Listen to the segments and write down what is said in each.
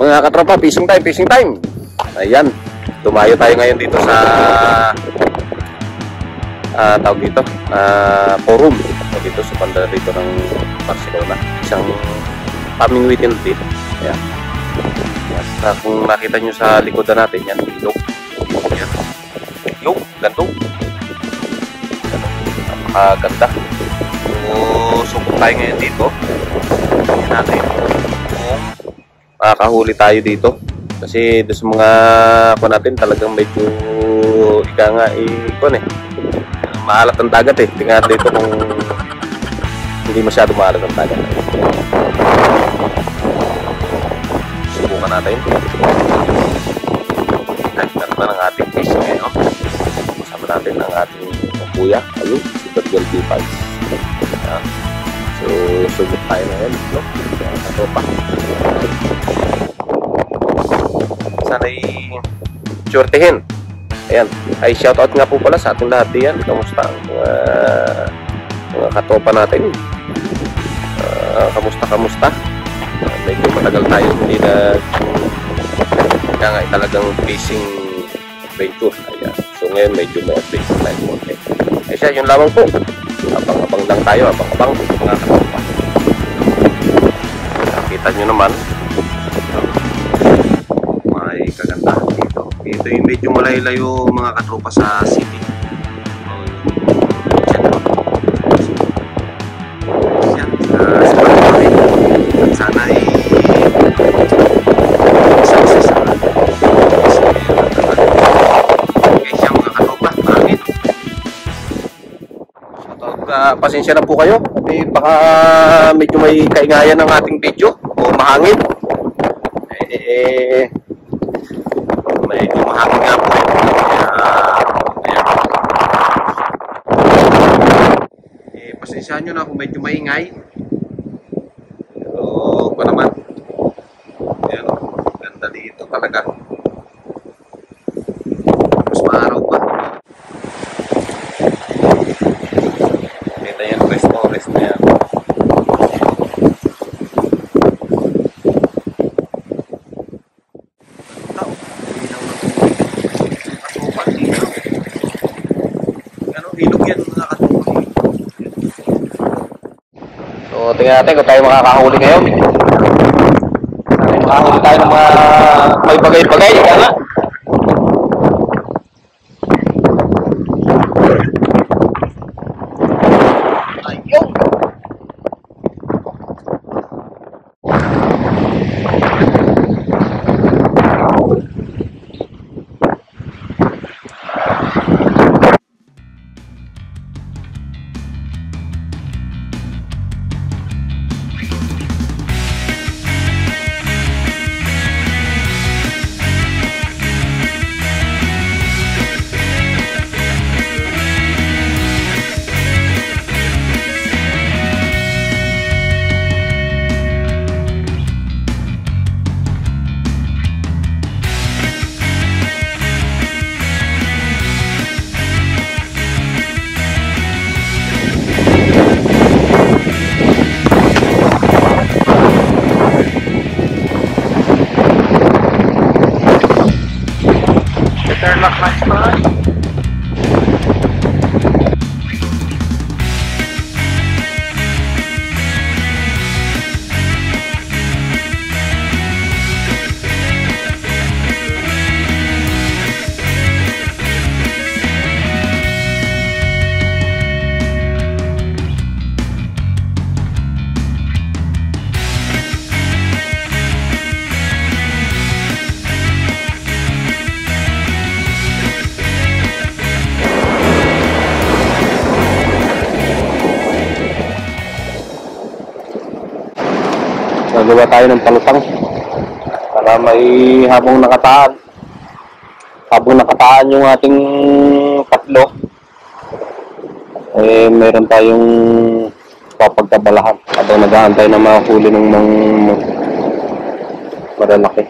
Mga katropa, fishing time, fishing time. Ayan, tumayo tayo ngayon dito sa tawag dito, forum dito sa banda dito ng Barcelona. Isang pamingwitin dito. Ayan. At kung nakita nyo sa likodan natin, yan, ilog. Ayan. Ilog, gandong. Napakaganda. So, subok tayo ngayon dito. Tingnan natin kung makakahuli tayo dito. Kasi doon sa mga ako natin talagang medyo ika nga maalat ang dagat eh. Tingnan dito kung hindi masyado maalat ang dagat. Subukan natin. Nagkaroon ng ating fish ngayon. Kasama natin ang ating kuya. Ayun, Super Girl B5. So, subok tayo ngayon. Ito pa. Sana'y suertehin. Ayan. Ay, shoutout nga po pala sa ating lahat diyan. Kamusta ang mga katopa natin? Kamusta? Medyo matagal tayo hindi na kaya nga talagang fishing adventure. Ayan. So, ngayon medyo may adventure tayo konti. Ay siya, yun lamang po. Abang-abang lang tayo. Abang-abang mga katopa. Nakita nyo naman. May kagandahan dito. Ito yung medyo malayo mga katropa sa city. Yan, sa Barcelona. At sana ay success sa siya mga katropa. Hangin. Pasensya na po kayo. At baka medyo may kaingayan ng ating video o mahangin. Medyo mahangin nga po. Pasensyahan nyo na kung medyo maingay. Pero pa naman. Ayan, ganda dito talaga. Mas maaraw pa. Kita yan, rest na yan. So, tingnan natin kung tayo makakahuli ngayon. Makakahuli tayo ng mga may bagay-bagay. Kaya nga. Ayun! Better luck next time. Nagawa tayo ng palutang para may habang nakataan yung ating tatlo, meron tayong papagkabalahan habang nag-aantay na makahuli ng malalaki.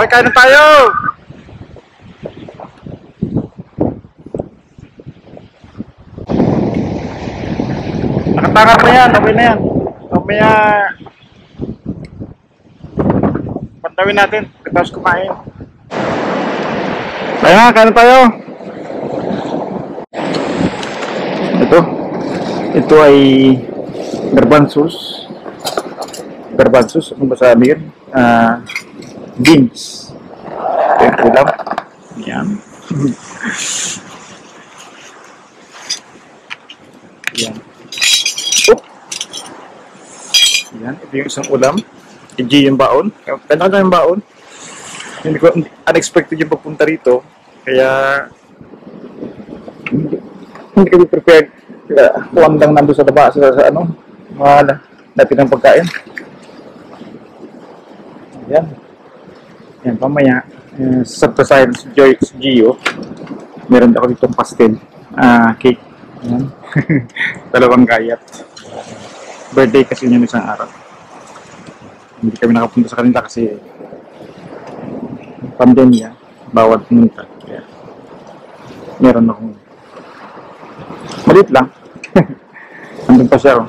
Okay, kain na tayo! Nakatangat na yan, okay na yan. Mamaya pantawin natin, tapos kumain. Kaya nga, kain na tayo! Ito ay garbanzos. Garbanzos, ano ba sabi yun? Beans. Ito yung ulam. Yan. Yan. Oh! Yan, ito yung isang ulam. Iji yung baon. Kailangan na yung baon. Hindi ko, unexpected yung papunta rito. Kaya hindi kami prepared. Kuwang lang nandun sa baba sa ano, mga natin ng pagkain. Yan. Yan, pamaya. Surprise si Gio. Meron ako ditong pastel. Cake. Yan. Dalawang gayat. Birthday kasi niya isang araw. Hindi kami nakapunta sa kanila kasi pandemya. Bawal pumunta. Kaya meron akong malit lang. Andun pa siya.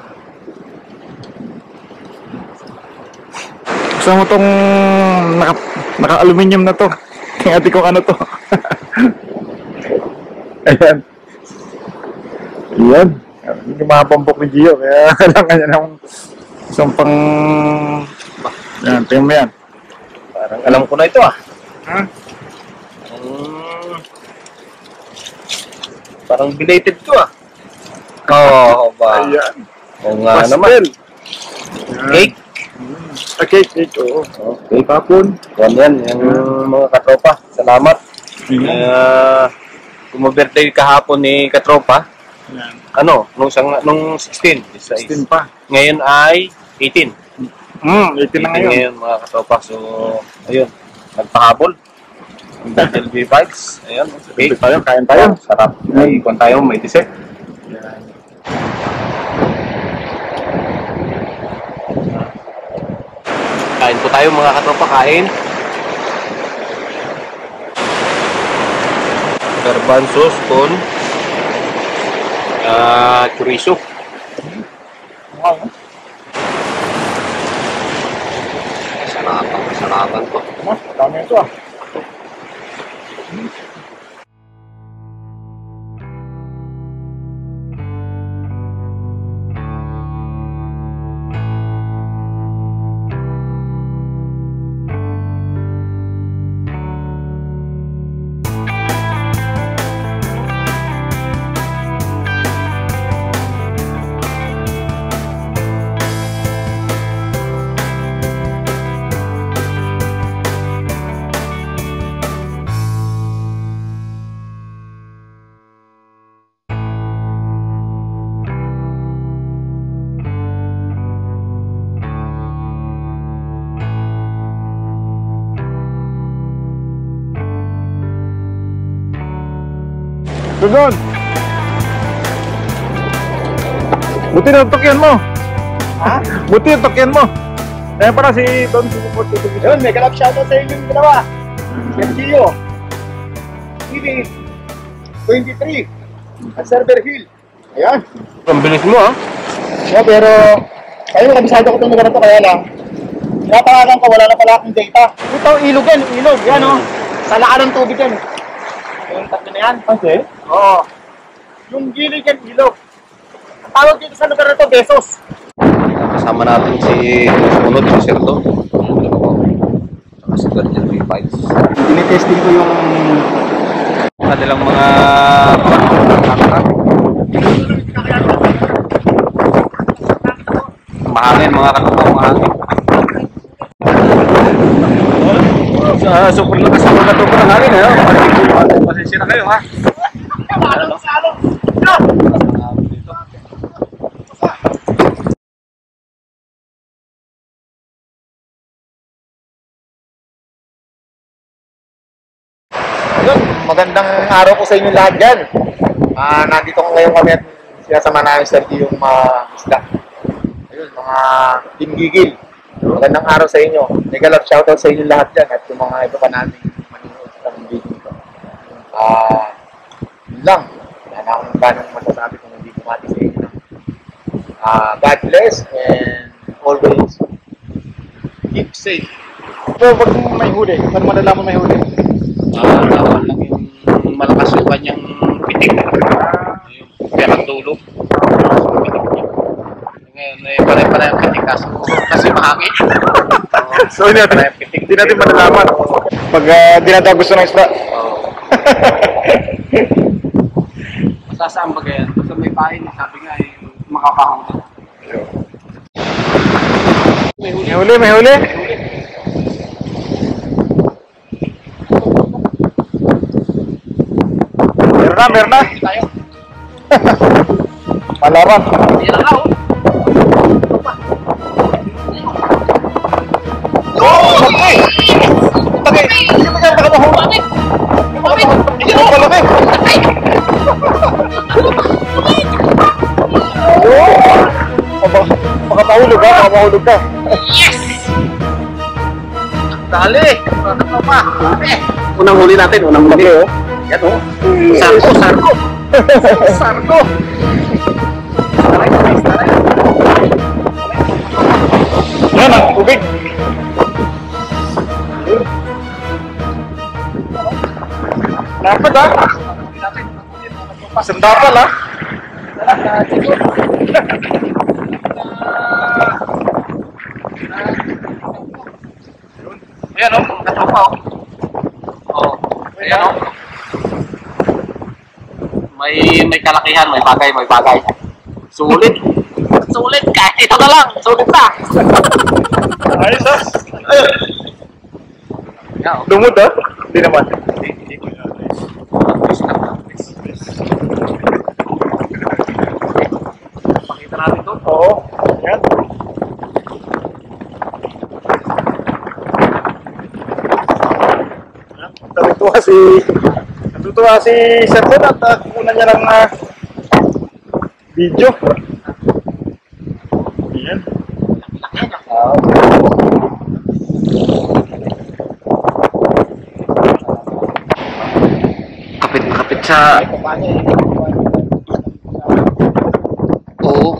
Gusto mo tong naka-aluminium na to. Tingnan kung ano to. Ayan. Ayan. Hindi mapampok ni Gio. Kaya kailangan niya ng isang pang... Ayan, tingnan mo yan. Parang alam ko na ito ah. Ha? Parang belated to ah. Oo, ba? Ayan. Oo nga naman. Cake. Cake, oo. Okay, papun. Yan, yung mga katropa. Salamat. Kumabirthday kahapon ni katropa. Ayan. Ano, nung 16. 16 pa. Ngayon ay 18. 18 na ngayon. Mga katropa. So, ayun. Nagpahabol. LB Bikes. Ayan. Cake. Kain tayo. Sarap. May ikon tayo, may dessert. Ayan. Kain po tayo mga katropa, kain. Garbanzos con chorizo. Salamat po. Dami ito ah. Doon! Buti na tokyan mo! Ha? Buti yung tokyan mo! Ayan para si Don Sumupot. Yun, may kalap shoutout sa inyong dalawa. Sergio. Ili. 23. At Server Hill. Ayan. Ang bilis mo ah. Yeah, pero kayo, kabisado ko itong lugar na to, kaya lang pinapangalan ko, wala na pala akong data. Ito, ilog yan, ilog. Yan o. Sa laka ng tubig yan. Yung tatlo na yan. Okay. Oo. Yung gilid yan, ilog. Ang tawag dito sa lugar na to, Besos. Kasama natin si Sunod, si Sir Don. Saka si Guardian Revives. Tinitesting ko yung Kanilang mga pangkakak. Mahangin mga katupaw, mahangin. Super lakas ang mga katupaw ng hangin. Pasensya na kayo ha. salong. Yun, magandang araw po sa inyo lahat dyan. Nandito ngayon kami at sinasama namin sa yung mga isda. Ayun, mga tinggigil. Magandang araw sa inyo. Mega love shoutout sa inyo lahat dyan at yung mga iba pa namin manonood sa video ko. Yun lang. Wala na akong ganang masasabi kung hindi bumati sa inyo. God bless and always keep safe. So, pag may huli, paano malalaman may huli? Tawal lang yung malakas yung kanyang pitik. Kaya ang dulo. Ngayon, pare-pare ang pitik kasi mahangin. So, hindi natin malalaman. Pag di natin gusto ng isda. Masasaan ba kaya? Basta may pain, sabi nga makakahuli. May huli. Meron na. Tayo. Palaran. Yan na raw. Okay. Hindi mo yan baka mahuli. Hindi mo palaki. Baka mahulog ka. Yes! Dali! Unang huli natin, unang huli. Yan o. Sargo! Taray. Yan ang tubig. Dapat Sandapal Ayan o, katropa o. Ayan o. May kalakihan, may bagay. Sulit kahit ito na lang, sulit na. Ayos Ayan o. Lumod Hindi naman. Hindi. Pakita natin to. Oo. Yan. Natutuwa si Sir Bon at kukunan niya ng video. Yan. Kapit sa... Oo.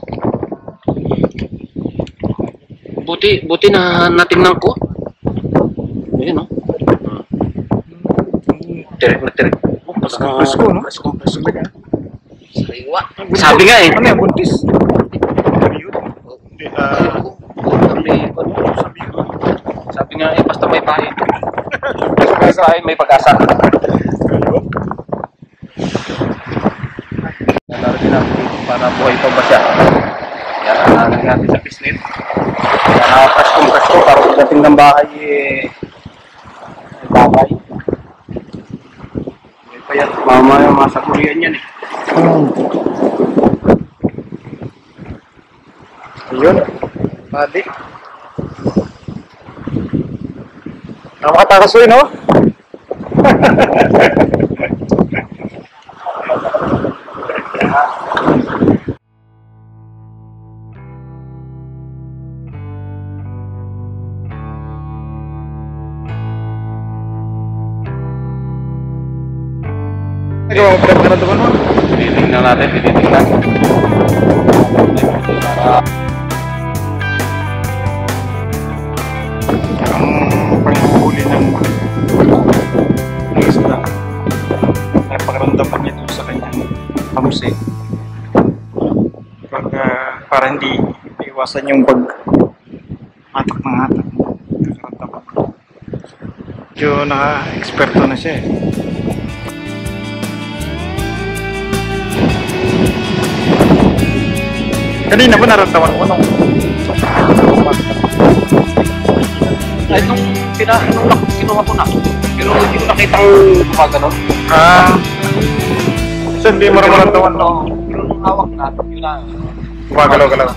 Buti na natingnan ko. Ayan o. Tirik. Presko, no? Presko. Sariwa. Sabi nga eh. Ano yan? Buntis? Sabi nga eh, basta may pain. May pag-asa. Nalaro din natin dito para buhay pa ba siya. Yan, nalaro natin sa pisnit. Yan, nakapresko para pagdating ng bahay may bahay. May payat, mamaya masakurian yan eh. Ayun. Padi. Nakakatakas rin, no? Ikaw ang pinagkarandaman mo? Tinitingnan natin. Ang panghuli ng isda ay pagkaramdaman nito sa kanyang pamusi para hindi iwasan yung hatak ng hatak kakaramdaman. Medyo naka-eksperto na siya eh. Kanina ba naramdaman ko nung Ay, nung kinuha ko na. Pero hindi ko nakita ang gumagano. So hindi mo naramdaman no? Pero nung hawak na, yun na. Gumagalaw-galaw.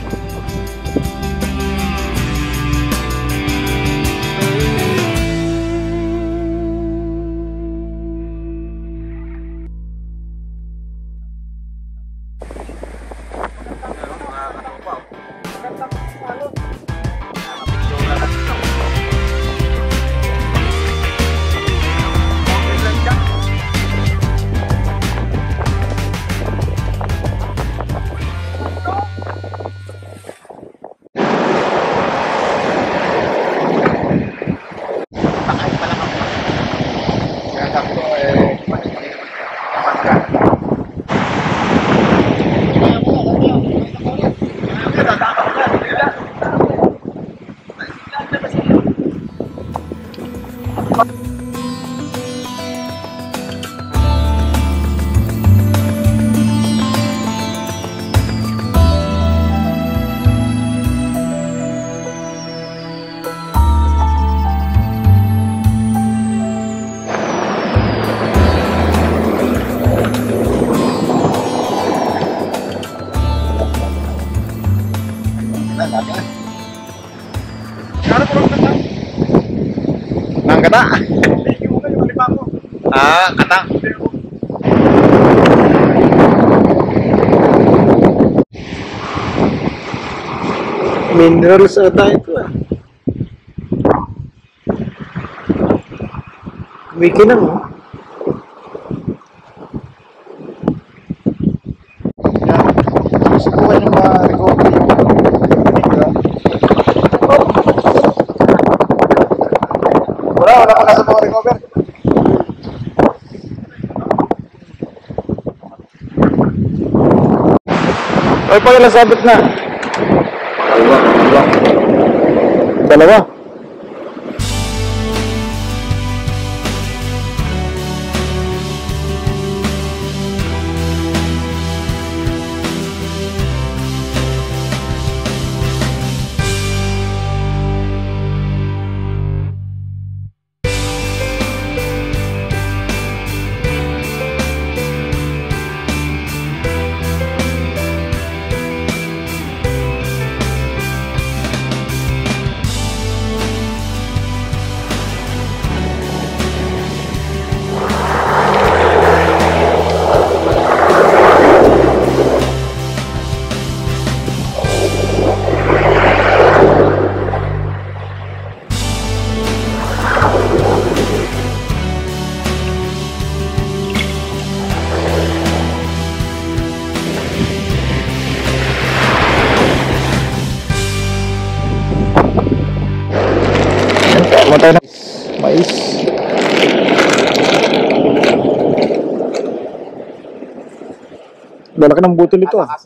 wala. Hindi mo kayo, mali pa mo. Kata. Minerals ata ito ah. Wiki na mo. Subukan yung ma-recover yung wala pa kasi ma-recover. Ay, pa ilang sabit na? Dalawa. Matay na mais. Lalaki ng butil ito ah.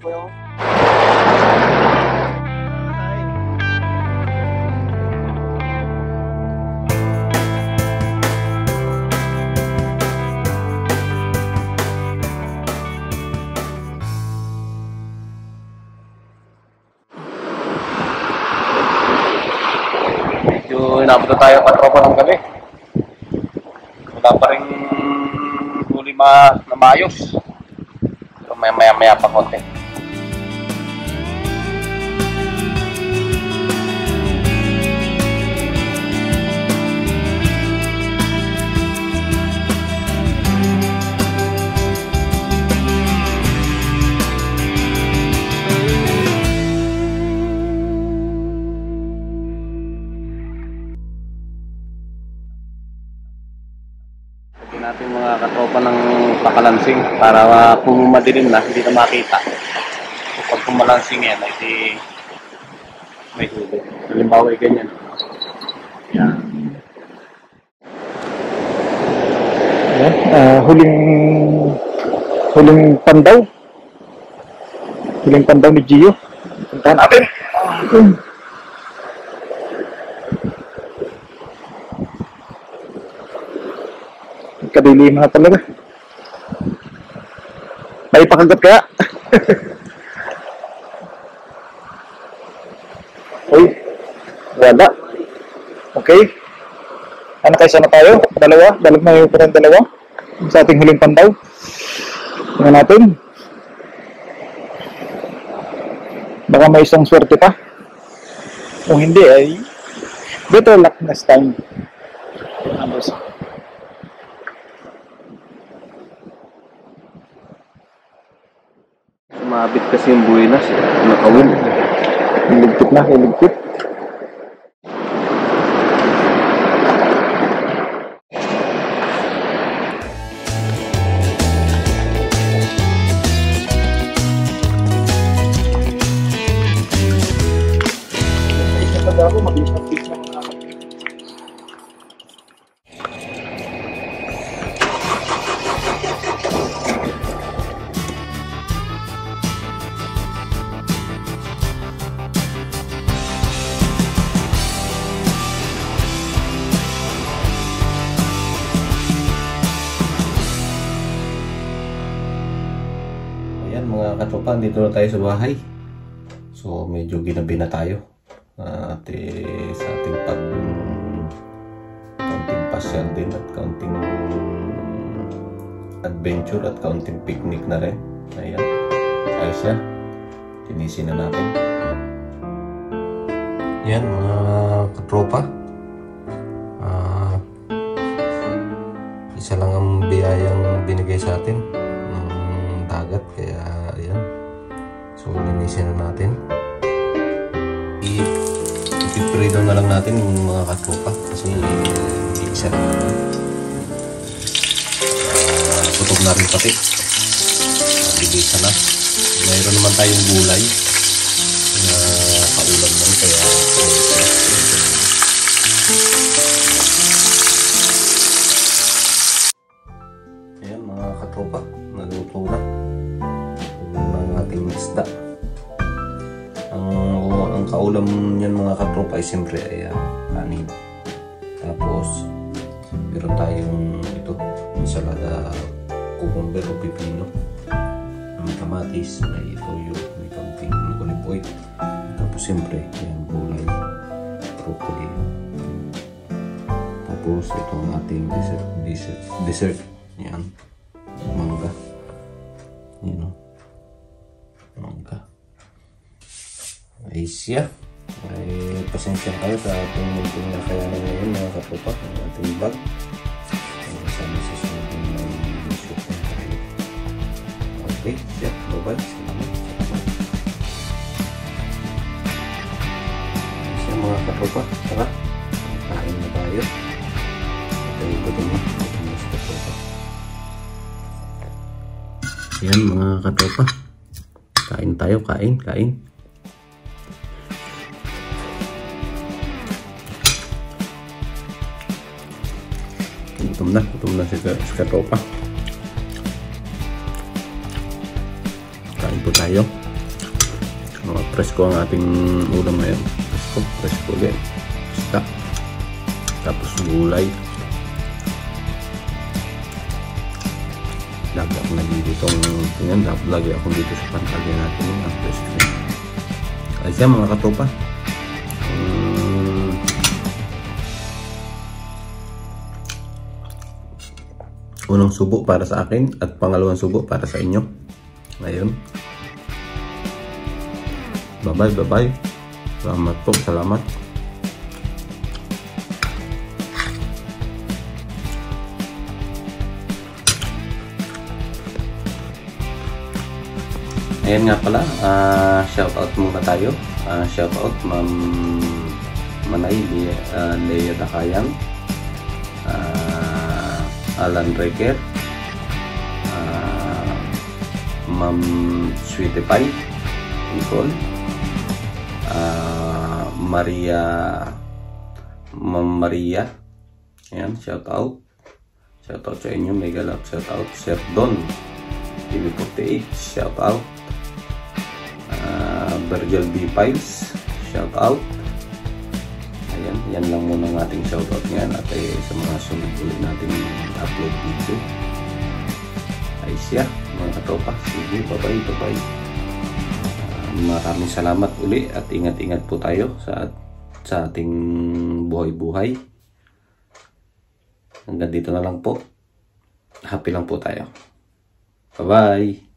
Inabot na tayo katropa ng gabi. Wala pa rin huli na maayos. Pero maya pa konti. Natin mga katropa ng pakalansing para kung madilim na hindi na makita. Pag kumalansing yan ay may huli. Halimbawa ay ganyan. Yan. Huling pandaw. Huling pandaw ni Gio. Puntahan natin. Kadilim na talaga. May pakagat kaya? Uy, wala. Okay. Ano kayo sana tayo? Dalawa? Dalag na yung parang dalawa? Sa ating huling pandaw. Tingnan natin. Baka may isang swerte pa. Kung hindi ay better luck next time. Umabit kasi yung buwinas. Nakawin. Hiligpit na, hiligpit. Ako mabilis na pitch na mga mga katropa, dito na tayo sa bahay. So medyo ginabi na tayo at sa ating kaunting pasyal din at kaunting adventure at kaunting picnic na rin. Ayan, ayos siya. Tinisin na natin. Yan mga katropa, binigay sa atin ng dagat, kaya ayan. So linisin na natin. Ipiprito na lang natin yung mga katropa kasi hindi isa na. Tutok na rin pati. Bilisan na. Mayroon naman tayong gulay na kaulam lang, kaya ayan mga katropa, naluto na ang ating isda. Ang kaulam niyan mga katropa ay siyempre ay kanin. Tapos meron tayong ito, ensalada cucumber o pipino, may kamatis, may toyo, may kaunting olive oil. Tapos siyempre yan, gulay, broccoli. Tapos ito ang ating dessert. Yan, mangga. Yan o, mangga. Ay siya. Ay pasensya kayo sa ating munting nakayanan ngayon mga katropa, ang ating vlog. Sana sa sunod na shoot na tayo. Okay, siya. Bye-bye. Salamat. Ay siya mga katropa. Tara, kain na tayo. Okay, gutom na sa katropa. Ayan mga katropa. Kain tayo, kain. Gutom na si katropa. Kain po tayo. Presko ang ating ulam ngayon. Presko ulit. Isda. Tapos gulay. Lagi ako nagditong tingnan. Lagi ako dito sa pantalla natin ang presko. Ay siya mga katropa. Unang subo para sa akin at pangalawang subo para sa inyo. Ngayon. Bye-bye. Salamat po. Salamat. Ayan nga pala. Shout out muna tayo. Shout out Ma'am Manay Lea Dakayang. Alan Reker, Ma'am Sweetie Pie, Nicole, Ma'am Maria, ayan, shout out sa inyo, mega love shout out. Sir Don TV48, shout out. Virgil B. Piles, shout out. Ayan, yan lang muna ang ating shoutout ngayon at sa mga sunod ulit natin upload video. Ay siya, mga katropa. Sige, bye-bye. Maraming salamat uli at ingat-ingat po tayo sa ating buhay-buhay. Hanggang dito na lang po. Happy lang po tayo. Bye-bye!